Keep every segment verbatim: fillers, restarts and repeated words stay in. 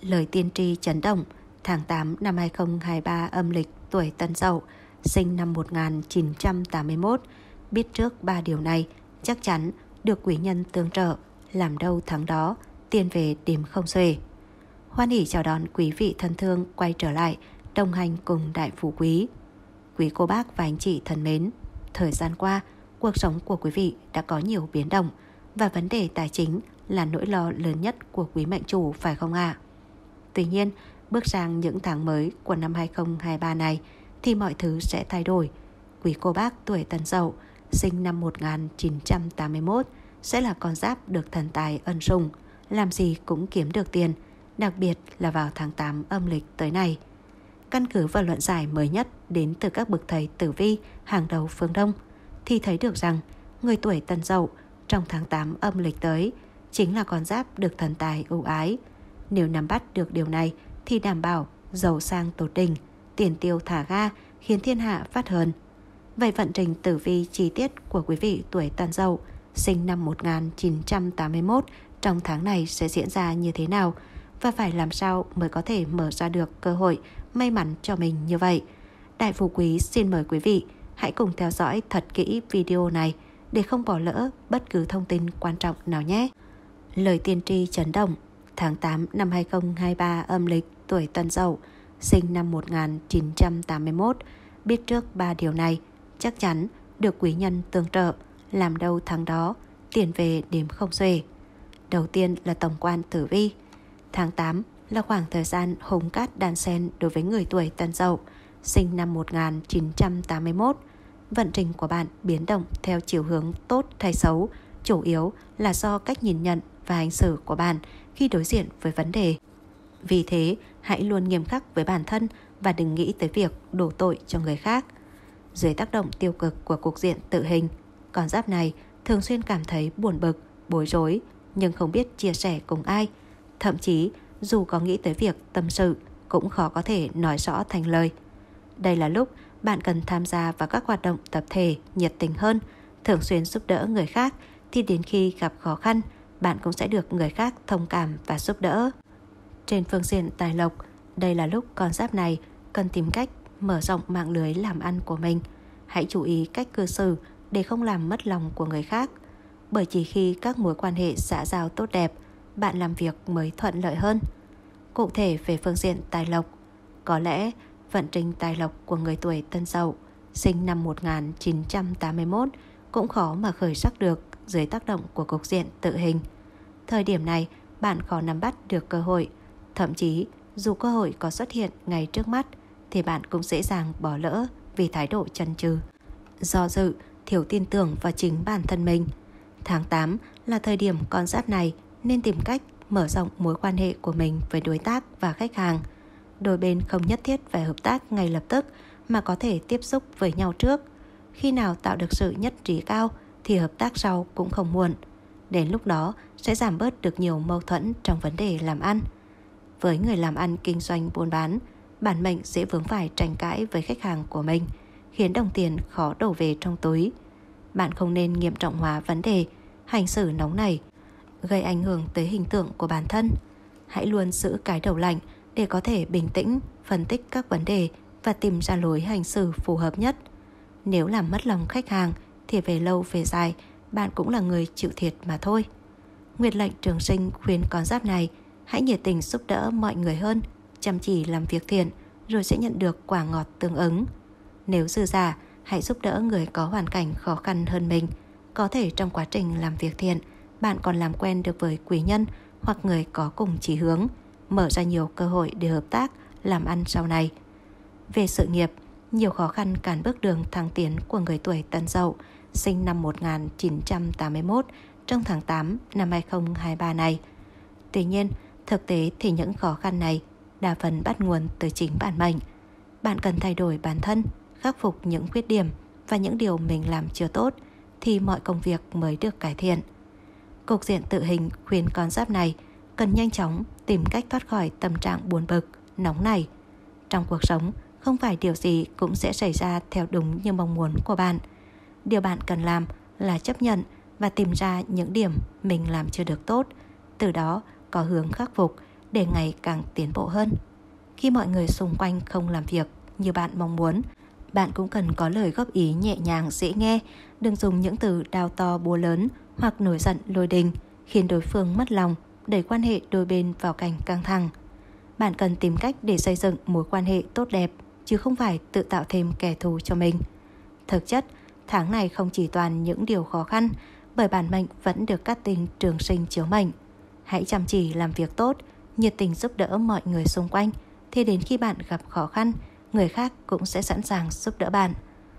Lời tiên tri chấn động. Tháng tám năm hai không hai ba âm lịch, tuổi Tân Dậu, sinh năm một nghìn chín trăm tám mươi mốt. Biết trước ba điều này, chắc chắn được quý nhân tương trợ, làm đâu thắng đó, tiền về đếm không xuể. Hoan hỉ chào đón quý vị thân thương quay trở lại đồng hành cùng Đại Phú Quý. Quý cô bác và anh chị thân mến, thời gian qua, cuộc sống của quý vị đã có nhiều biến động và vấn đề tài chính là nỗi lo lớn nhất của quý mệnh chủ, phải không ạ? À? Tuy nhiên, bước sang những tháng mới của năm hai không hai ba này thì mọi thứ sẽ thay đổi. Quý cô bác tuổi Tân Dậu, sinh năm một nghìn chín trăm tám mươi mốt, sẽ là con giáp được thần tài ân sủng, làm gì cũng kiếm được tiền, đặc biệt là vào tháng tám âm lịch tới này. Căn cứ vào luận giải mới nhất đến từ các bậc thầy tử vi hàng đầu phương Đông, thì thấy được rằng người tuổi Tân Dậu trong tháng tám âm lịch tới chính là con giáp được thần tài ưu ái. Nếu nắm bắt được điều này thì đảm bảo giàu sang tột đỉnh, tiền tiêu thả ga, khiến thiên hạ phát hơn. Vậy vận trình tử vi chi tiết của quý vị tuổi Tân Dậu, sinh năm một nghìn chín trăm tám mươi mốt trong tháng này sẽ diễn ra như thế nào? Và phải làm sao mới có thể mở ra được cơ hội may mắn cho mình như vậy? Đại Phú Quý xin mời quý vị hãy cùng theo dõi thật kỹ video này để không bỏ lỡ bất cứ thông tin quan trọng nào nhé. Lời tiên tri chấn động. Tháng tám năm hai không hai ba âm lịch, tuổi Tân Dậu, sinh năm một nghìn chín trăm tám mươi mốt. Biết trước ba điều này, chắc chắn được quý nhân tương trợ, làm đâu thắng đó, tiền về đếm không xuể. Đầu tiên là tổng quan tử vi. Tháng tám là khoảng thời gian hung cát đan xen đối với người tuổi Tân Dậu, sinh năm một nghìn chín trăm tám mươi mốt. Vận trình của bạn biến động theo chiều hướng tốt hay xấu, chủ yếu là do cách nhìn nhận và hành xử của bạn khi đối diện với vấn đề. Vì thế, hãy luôn nghiêm khắc với bản thân và đừng nghĩ tới việc đổ tội cho người khác. Dưới tác động tiêu cực của cục diện tự hình, con giáp này thường xuyên cảm thấy buồn bực, bối rối nhưng không biết chia sẻ cùng ai. Thậm chí, dù có nghĩ tới việc tâm sự, cũng khó có thể nói rõ thành lời. Đây là lúc bạn cần tham gia vào các hoạt động tập thể nhiệt tình hơn, thường xuyên giúp đỡ người khác, thì đến khi gặp khó khăn, bạn cũng sẽ được người khác thông cảm và giúp đỡ. Trên phương diện tài lộc, đây là lúc con giáp này cần tìm cách mở rộng mạng lưới làm ăn của mình. Hãy chú ý cách cư xử để không làm mất lòng của người khác. Bởi chỉ khi các mối quan hệ xã giao tốt đẹp, bạn làm việc mới thuận lợi hơn. Cụ thể về phương diện tài lộc, có lẽ vận trình tài lộc của người tuổi Tân Dậu, sinh năm một nghìn chín trăm tám mươi mốt cũng khó mà khởi sắc được dưới tác động của cục diện tự hình. Thời điểm này, bạn khó nắm bắt được cơ hội. Thậm chí, dù cơ hội có xuất hiện ngay trước mắt, thì bạn cũng dễ dàng bỏ lỡ vì thái độ chần chừ, do dự, thiếu tin tưởng vào chính bản thân mình. Tháng tám là thời điểm con giáp này nên tìm cách mở rộng mối quan hệ của mình với đối tác và khách hàng. Đôi bên không nhất thiết phải hợp tác ngay lập tức, mà có thể tiếp xúc với nhau trước. Khi nào tạo được sự nhất trí cao thì hợp tác sau cũng không muộn. Đến lúc đó sẽ giảm bớt được nhiều mâu thuẫn trong vấn đề làm ăn. Với người làm ăn kinh doanh buôn bán, bản mệnh dễ vướng phải tranh cãi với khách hàng của mình, khiến đồng tiền khó đổ về trong túi. Bạn không nên nghiêm trọng hóa vấn đề, hành xử nóng nảy, gây ảnh hưởng tới hình tượng của bản thân. Hãy luôn giữ cái đầu lạnh để có thể bình tĩnh, phân tích các vấn đề và tìm ra lối hành xử phù hợp nhất. Nếu làm mất lòng khách hàng thì về lâu về dài, bạn cũng là người chịu thiệt mà thôi. Nguyệt lệnh trường sinh khuyên con giáp này hãy nhiệt tình giúp đỡ mọi người hơn, chăm chỉ làm việc thiện, rồi sẽ nhận được quả ngọt tương ứng. Nếu dư giả, hãy giúp đỡ người có hoàn cảnh khó khăn hơn mình. Có thể trong quá trình làm việc thiện, bạn còn làm quen được với quý nhân hoặc người có cùng chí hướng, mở ra nhiều cơ hội để hợp tác, làm ăn sau này. Về sự nghiệp, nhiều khó khăn cản bước đường thăng tiến của người tuổi Tân Dậu, sinh năm một nghìn chín trăm tám mươi mốt trong tháng tám năm hai không hai ba này. Tuy nhiên, thực tế thì những khó khăn này đa phần bắt nguồn từ chính bản mệnh. Bạn cần thay đổi bản thân, khắc phục những khuyết điểm và những điều mình làm chưa tốt, thì mọi công việc mới được cải thiện. Cục diện tự hình khuyên con giáp này cần nhanh chóng tìm cách thoát khỏi tâm trạng buồn bực, nóng nảy. Trong cuộc sống, không phải điều gì cũng sẽ xảy ra theo đúng như mong muốn của bạn. Điều bạn cần làm là chấp nhận và tìm ra những điểm mình làm chưa được tốt, từ đó có hướng khắc phục để ngày càng tiến bộ hơn. Khi mọi người xung quanh không làm việc như bạn mong muốn, bạn cũng cần có lời góp ý nhẹ nhàng dễ nghe, đừng dùng những từ đao to búa lớn hoặc nổi giận lôi đình, khiến đối phương mất lòng, đẩy quan hệ đôi bên vào cảnh căng thẳng. Bạn cần tìm cách để xây dựng mối quan hệ tốt đẹp, chứ không phải tự tạo thêm kẻ thù cho mình. Thực chất, tháng này không chỉ toàn những điều khó khăn, bởi bản mệnh vẫn được các tinh trường sinh chiếu mệnh. Hãy chăm chỉ làm việc tốt, nhiệt tình giúp đỡ mọi người xung quanh, thì đến khi bạn gặp khó khăn, người khác cũng sẽ sẵn sàng giúp đỡ bạn.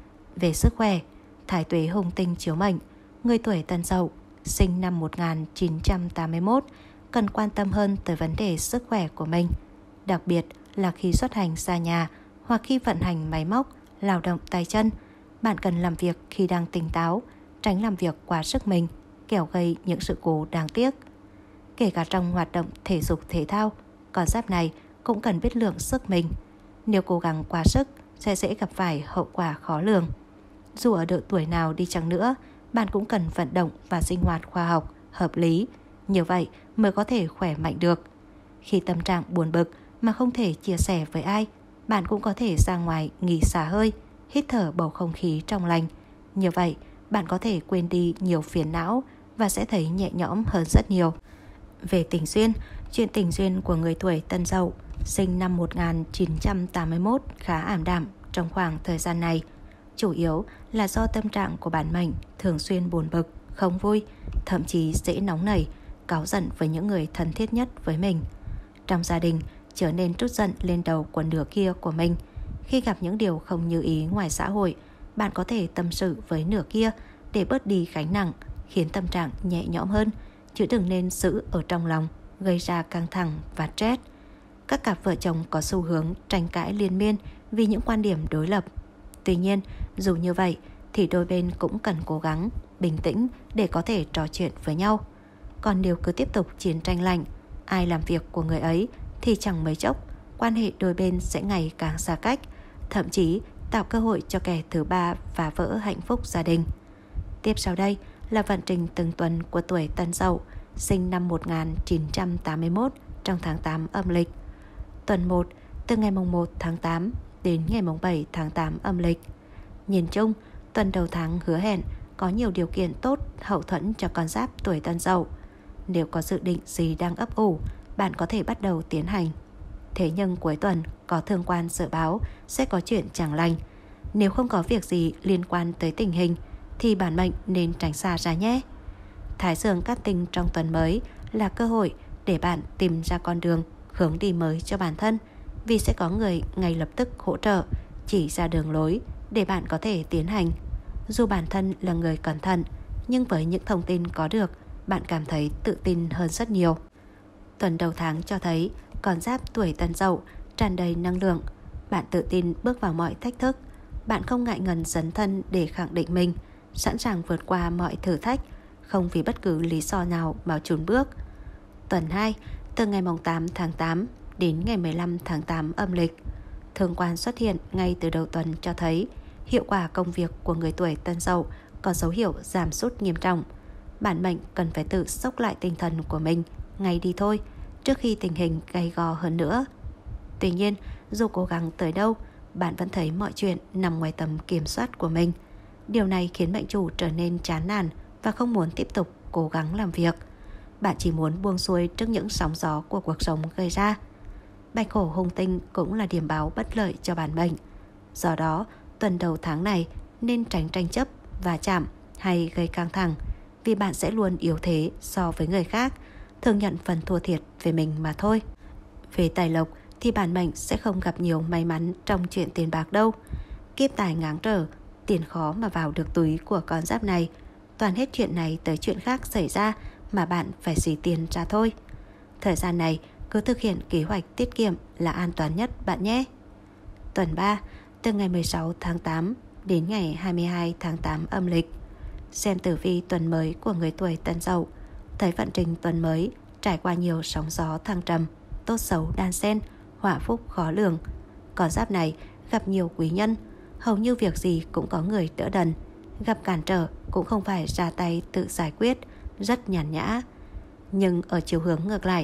Về sức khỏe, thái tuế hung tinh chiếu mệnh, người tuổi Tân Dậu, sinh năm một nghìn chín trăm tám mươi mốt, cần quan tâm hơn tới vấn đề sức khỏe của mình, đặc biệt là khi xuất hành xa nhà hoặc khi vận hành máy móc, lao động tay chân. Bạn cần làm việc khi đang tỉnh táo, tránh làm việc quá sức mình, kẻo gây những sự cố đáng tiếc. Kể cả trong hoạt động thể dục thể thao, con giáp này cũng cần biết lượng sức mình. Nếu cố gắng quá sức sẽ dễ gặp phải hậu quả khó lường. Dù ở độ tuổi nào đi chăng nữa, bạn cũng cần vận động và sinh hoạt khoa học, hợp lý. Như vậy mới có thể khỏe mạnh được. Khi tâm trạng buồn bực mà không thể chia sẻ với ai, bạn cũng có thể ra ngoài nghỉ xả hơi, hít thở bầu không khí trong lành. Như vậy, bạn có thể quên đi nhiều phiền não và sẽ thấy nhẹ nhõm hơn rất nhiều. Về tình duyên, chuyện tình duyên của người tuổi Tân Dậu, sinh năm một nghìn chín trăm tám mươi mốt khá ảm đạm trong khoảng thời gian này. Chủ yếu là do tâm trạng của bản mệnh thường xuyên buồn bực, không vui, thậm chí dễ nóng nảy, cáu giận với những người thân thiết nhất với mình. Trong gia đình, trở nên trút giận lên đầu của nửa kia của mình. Khi gặp những điều không như ý ngoài xã hội, bạn có thể tâm sự với nửa kia để bớt đi gánh nặng, khiến tâm trạng nhẹ nhõm hơn, chứ đừng nên giữ ở trong lòng, gây ra căng thẳng và stress. Các cặp vợ chồng có xu hướng tranh cãi liên miên vì những quan điểm đối lập. Tuy nhiên, dù như vậy thì đôi bên cũng cần cố gắng bình tĩnh để có thể trò chuyện với nhau. Còn nếu cứ tiếp tục chiến tranh lạnh, ai làm việc của người ấy, thì chẳng mấy chốc quan hệ đôi bên sẽ ngày càng xa cách, thậm chí tạo cơ hội cho kẻ thứ ba phá vỡ hạnh phúc gia đình. Tiếp sau đây là vận trình từng tuần của tuổi Tân Dậu, sinh năm một nghìn chín trăm tám mươi mốt trong tháng tám âm lịch. Tuần một, từ ngày một tháng tám đến ngày bảy tháng tám âm lịch. Nhìn chung, tuần đầu tháng hứa hẹn có nhiều điều kiện tốt hậu thuẫn cho con giáp tuổi Tân Dậu. Nếu có dự định gì đang ấp ủ, bạn có thể bắt đầu tiến hành. Thế nhưng cuối tuần có thương quan dự báo sẽ có chuyện chẳng lành. Nếu không có việc gì liên quan tới tình hình thì bản mệnh nên tránh xa ra nhé. Thái dương cát tinh trong tuần mới là cơ hội để bạn tìm ra con đường, hướng đi mới cho bản thân, vì sẽ có người ngay lập tức hỗ trợ, chỉ ra đường lối để bạn có thể tiến hành. Dù bản thân là người cẩn thận, nhưng với những thông tin có được, bạn cảm thấy tự tin hơn rất nhiều. Tuần đầu tháng cho thấy con giáp tuổi Tân Dậu tràn đầy năng lượng. Bạn tự tin bước vào mọi thách thức. Bạn không ngại ngần dấn thân để khẳng định mình, sẵn sàng vượt qua mọi thử thách, không vì bất cứ lý do nào mà chùn bước. Tuần hai, từ ngày tám tháng tám đến ngày mười lăm tháng tám âm lịch. Thương quan xuất hiện ngay từ đầu tuần cho thấy hiệu quả công việc của người tuổi Tân Dậu có dấu hiệu giảm sút nghiêm trọng. Bản mệnh cần phải tự xốc lại tinh thần của mình ngay đi thôi, trước khi tình hình gay go hơn nữa. Tuy nhiên, dù cố gắng tới đâu, bạn vẫn thấy mọi chuyện nằm ngoài tầm kiểm soát của mình. Điều này khiến mệnh chủ trở nên chán nản và không muốn tiếp tục cố gắng làm việc. Bạn chỉ muốn buông xuôi trước những sóng gió của cuộc sống gây ra. Bạch hổ hung tinh cũng là điểm báo bất lợi cho bản mệnh. Do đó, tuần đầu tháng này nên tránh tranh chấp, va chạm hay gây căng thẳng, vì bạn sẽ luôn yếu thế so với người khác, thường nhận phần thua thiệt về mình mà thôi. Về tài lộc thì bản mệnh sẽ không gặp nhiều may mắn trong chuyện tiền bạc đâu. Kiếp tài ngáng trở, tiền khó mà vào được túi của con giáp này. Toàn hết chuyện này tới chuyện khác xảy ra mà bạn phải xỉ tiền ra thôi. Thời gian này cứ thực hiện kế hoạch tiết kiệm là an toàn nhất bạn nhé. Tuần ba, từ ngày mười sáu tháng tám đến ngày hai mươi hai tháng tám âm lịch. Xem tử vi tuần mới của người tuổi Tân Dậu, thấy vận trình tuần mới trải qua nhiều sóng gió thăng trầm, tốt xấu đan xen, họa phúc khó lường. Con giáp này gặp nhiều quý nhân, hầu như việc gì cũng có người đỡ đần. Gặp cản trở cũng không phải ra tay tự giải quyết, rất nhàn nhã. Nhưng ở chiều hướng ngược lại,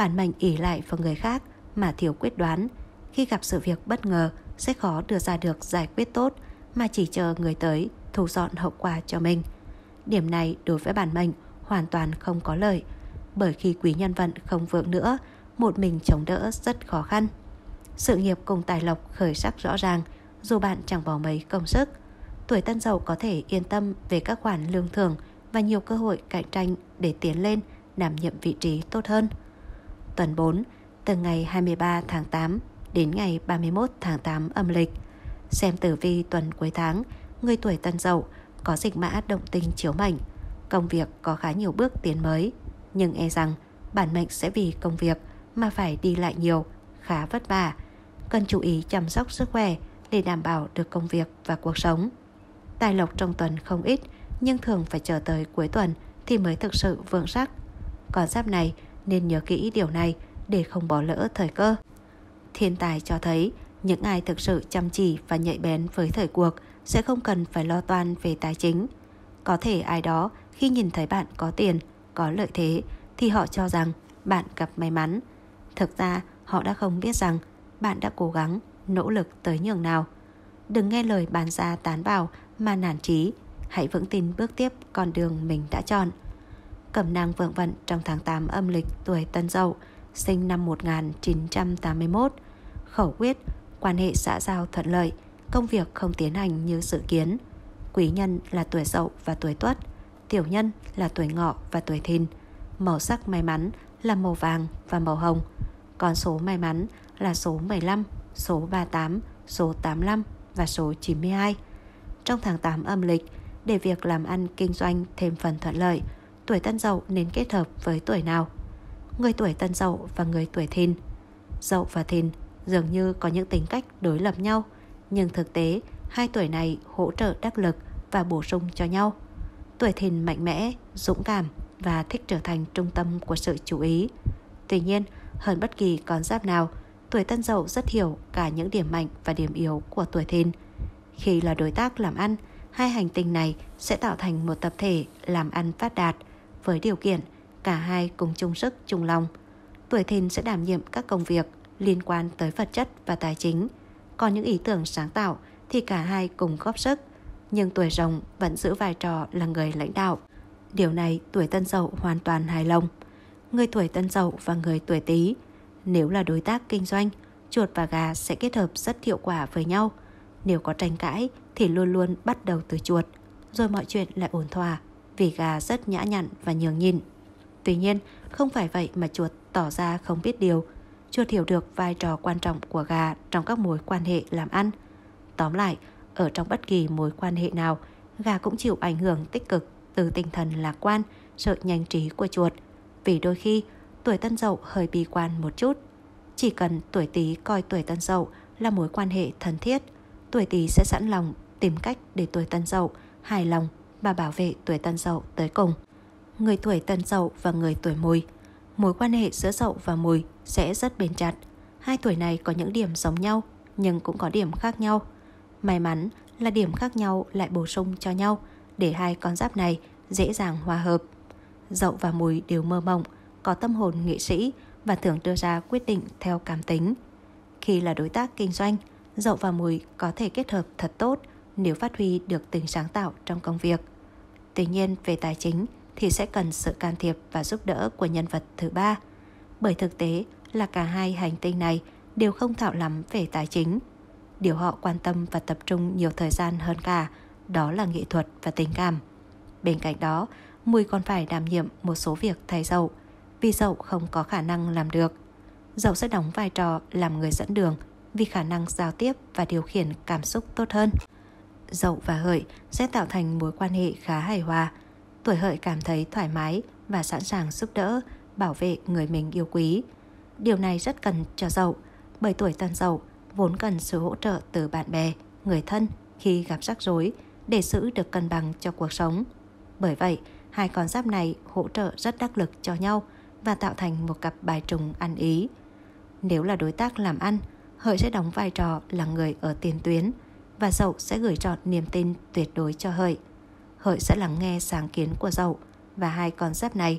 Bản mệnh ỷ lại vào người khác mà thiếu quyết đoán. Khi gặp sự việc bất ngờ sẽ khó đưa ra được giải quyết tốt, mà chỉ chờ người tới thu dọn hậu quả cho mình. Điểm này đối với bản mệnh hoàn toàn không có lợi, bởi khi quý nhân vận không vượng nữa, một mình chống đỡ rất khó khăn. Sự nghiệp cùng tài lộc khởi sắc rõ ràng, dù bạn chẳng bỏ mấy công sức. Tuổi Tân Dậu có thể yên tâm về các khoản lương thưởng và nhiều cơ hội cạnh tranh để tiến lên, đảm nhiệm vị trí tốt hơn. Tuần bốn, từ ngày hai mươi ba tháng tám đến ngày ba mươi mốt tháng tám âm lịch. Xem tử vi tuần cuối tháng, người tuổi Tân Dậu có dịch mã động tinh chiếu mệnh. Công việc có khá nhiều bước tiến mới, nhưng e rằng bản mệnh sẽ vì công việc mà phải đi lại nhiều, khá vất vả. Cần chú ý chăm sóc sức khỏe để đảm bảo được công việc và cuộc sống. Tài lộc trong tuần không ít, nhưng thường phải chờ tới cuối tuần thì mới thực sự vượng sắc. Con giáp này nên nhớ kỹ điều này để không bỏ lỡ thời cơ. Thiên tài cho thấy những ai thực sự chăm chỉ và nhạy bén với thời cuộc sẽ không cần phải lo toan về tài chính. Có thể ai đó khi nhìn thấy bạn có tiền, có lợi thế thì họ cho rằng bạn gặp may mắn. Thực ra họ đã không biết rằng bạn đã cố gắng, nỗ lực tới nhường nào. Đừng nghe lời bàn ra tán vào mà nản chí, hãy vững tin bước tiếp con đường mình đã chọn. Cẩm nang vượng vận trong tháng tám âm lịch tuổi Tân Dậu, sinh năm một nghìn chín trăm tám mươi mốt. Khẩu quyết, quan hệ xã giao thuận lợi, công việc không tiến hành như dự kiến. Quý nhân là tuổi Dậu và tuổi Tuất, tiểu nhân là tuổi Ngọ và tuổi Thìn. Màu sắc may mắn là màu vàng và màu hồng. Con số may mắn là số mười lăm, số ba mươi tám, số tám mươi lăm và số chín mươi hai. Trong tháng tám âm lịch, để việc làm ăn kinh doanh thêm phần thuận lợi, tuổi Tân Dậu nên kết hợp với tuổi nào? Người tuổi Tân Dậu và người tuổi Thìn. Dậu và Thìn dường như có những tính cách đối lập nhau, nhưng thực tế hai tuổi này hỗ trợ đắc lực và bổ sung cho nhau. Tuổi Thìn mạnh mẽ, dũng cảm và thích trở thành trung tâm của sự chú ý. Tuy nhiên, hơn bất kỳ con giáp nào, tuổi Tân Dậu rất hiểu cả những điểm mạnh và điểm yếu của tuổi Thìn. Khi là đối tác làm ăn, hai hành tinh này sẽ tạo thành một tập thể làm ăn phát đạt, với điều kiện cả hai cùng chung sức chung lòng. Tuổi Thìn sẽ đảm nhiệm các công việc liên quan tới vật chất và tài chính, còn những ý tưởng sáng tạo thì cả hai cùng góp sức. Nhưng tuổi Rồng vẫn giữ vai trò là người lãnh đạo. Điều này tuổi Tân Dậu hoàn toàn hài lòng. Người tuổi Tân Dậu và người tuổi Tý, nếu là đối tác kinh doanh, chuột và gà sẽ kết hợp rất hiệu quả với nhau. Nếu có tranh cãi thì luôn luôn bắt đầu từ chuột, rồi mọi chuyện lại ổn thỏa, vì gà rất nhã nhặn và nhường nhịn. Tuy nhiên, không phải vậy mà chuột tỏ ra không biết điều. Chuột hiểu được vai trò quan trọng của gà trong các mối quan hệ làm ăn. Tóm lại, ở trong bất kỳ mối quan hệ nào, gà cũng chịu ảnh hưởng tích cực từ tinh thần lạc quan, sự nhanh trí của chuột. Vì đôi khi, tuổi Tân Dậu hơi bi quan một chút. Chỉ cần tuổi Tý coi tuổi Tân Dậu là mối quan hệ thân thiết, tuổi Tý sẽ sẵn lòng tìm cách để tuổi Tân Dậu hài lòng và bảo vệ tuổi Tân Dậu tới cùng. Người tuổi Tân Dậu và người tuổi Mùi, mối quan hệ giữa Dậu và Mùi sẽ rất bền chặt. Hai tuổi này có những điểm giống nhau nhưng cũng có điểm khác nhau. May mắn là điểm khác nhau lại bổ sung cho nhau để hai con giáp này dễ dàng hòa hợp. Dậu và Mùi đều mơ mộng, có tâm hồn nghệ sĩ và thường đưa ra quyết định theo cảm tính. Khi là đối tác kinh doanh, Dậu và Mùi có thể kết hợp thật tốt nếu phát huy được tính sáng tạo trong công việc. Tuy nhiên, về tài chính thì sẽ cần sự can thiệp và giúp đỡ của nhân vật thứ ba, bởi thực tế là cả hai hành tinh này đều không thạo lắm về tài chính. Điều họ quan tâm và tập trung nhiều thời gian hơn cả đó là nghệ thuật và tình cảm. Bên cạnh đó, Mùi còn phải đảm nhiệm một số việc thay Dậu, vì Dậu không có khả năng làm được. Dậu sẽ đóng vai trò làm người dẫn đường vì khả năng giao tiếp và điều khiển cảm xúc tốt hơn. Dậu và Hợi sẽ tạo thành mối quan hệ khá hài hòa. Tuổi Hợi cảm thấy thoải mái và sẵn sàng giúp đỡ, bảo vệ người mình yêu quý. Điều này rất cần cho Dậu, bởi tuổi Tân Dậu vốn cần sự hỗ trợ từ bạn bè, người thân khi gặp rắc rối để giữ được cân bằng cho cuộc sống. Bởi vậy, hai con giáp này hỗ trợ rất đắc lực cho nhau và tạo thành một cặp bài trùng ăn ý. Nếu là đối tác làm ăn, Hợi sẽ đóng vai trò là người ở tiền tuyến và Dậu sẽ gửi trọn niềm tin tuyệt đối cho Hợi. Hợi sẽ lắng nghe sáng kiến của Dậu và hai con giáp này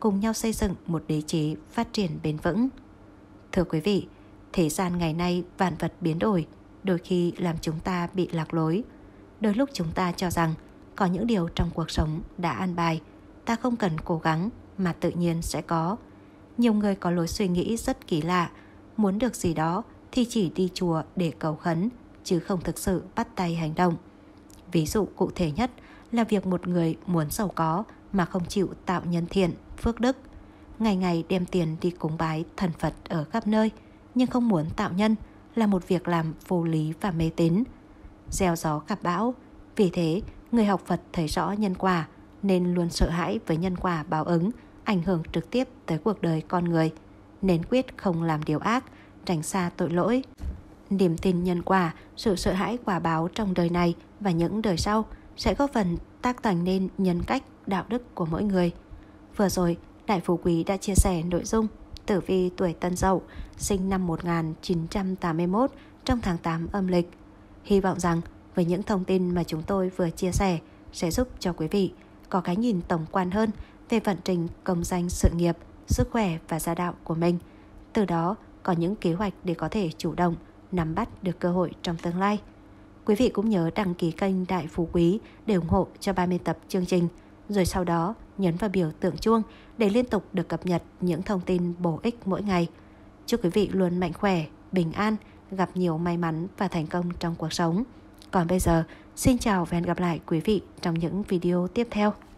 cùng nhau xây dựng một đế chế phát triển bền vững. Thưa quý vị, thế gian ngày nay vạn vật biến đổi, đôi khi làm chúng ta bị lạc lối. Đôi lúc chúng ta cho rằng có những điều trong cuộc sống đã an bài, ta không cần cố gắng mà tự nhiên sẽ có. Nhiều người có lối suy nghĩ rất kỳ lạ, muốn được gì đó thì chỉ đi chùa để cầu khấn, chứ không thực sự bắt tay hành động. Ví dụ cụ thể nhất là việc một người muốn giàu có mà không chịu tạo nhân thiện, phước đức. Ngày ngày đem tiền đi cúng bái thần Phật ở khắp nơi, nhưng không muốn tạo nhân, là một việc làm vô lý và mê tín. Gieo gió gặp bão. Vì thế, người học Phật thấy rõ nhân quả, nên luôn sợ hãi với nhân quả báo ứng, ảnh hưởng trực tiếp tới cuộc đời con người, nên quyết không làm điều ác, tránh xa tội lỗi. Niềm tin nhân quả, sự sợ hãi quả báo trong đời này và những đời sau sẽ góp phần tác thành nên nhân cách, đạo đức của mỗi người. Vừa rồi, Đại Phú Quý đã chia sẻ nội dung tử vi tuổi Tân Dậu, sinh năm một nghìn chín trăm tám mươi mốt trong tháng tám âm lịch. Hy vọng rằng với những thông tin mà chúng tôi vừa chia sẻ sẽ giúp cho quý vị có cái nhìn tổng quan hơn về vận trình công danh sự nghiệp, sức khỏe và gia đạo của mình. Từ đó có những kế hoạch để có thể chủ động nắm bắt được cơ hội trong tương lai. Quý vị cũng nhớ đăng ký kênh Đại Phú Quý để ủng hộ cho ba mươi tập chương trình, rồi sau đó nhấn vào biểu tượng chuông để liên tục được cập nhật những thông tin bổ ích mỗi ngày. Chúc quý vị luôn mạnh khỏe, bình an, gặp nhiều may mắn và thành công trong cuộc sống. Còn bây giờ, xin chào và hẹn gặp lại quý vị trong những video tiếp theo.